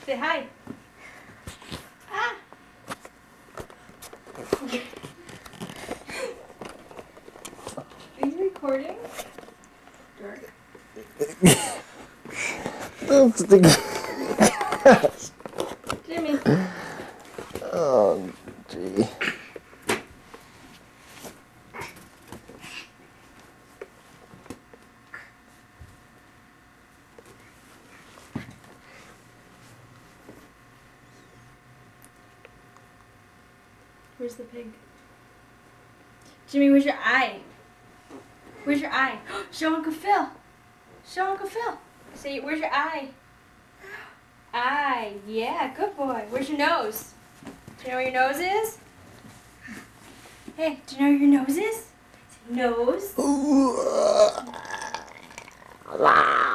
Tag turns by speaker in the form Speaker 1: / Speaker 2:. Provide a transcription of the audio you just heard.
Speaker 1: Say hi. Ah. Are you recording? Sure.
Speaker 2: That's the
Speaker 1: Jimmy.
Speaker 2: Oh, gee.
Speaker 1: Where's the pig? Jimmy, where's your eye? Where's your eye? Show Uncle Phil. Show Uncle Phil. Say, where's your eye? Eye. Yeah, good boy. Where's your nose? Do you know where your nose is? Hey, do you know where your nose is? Nose.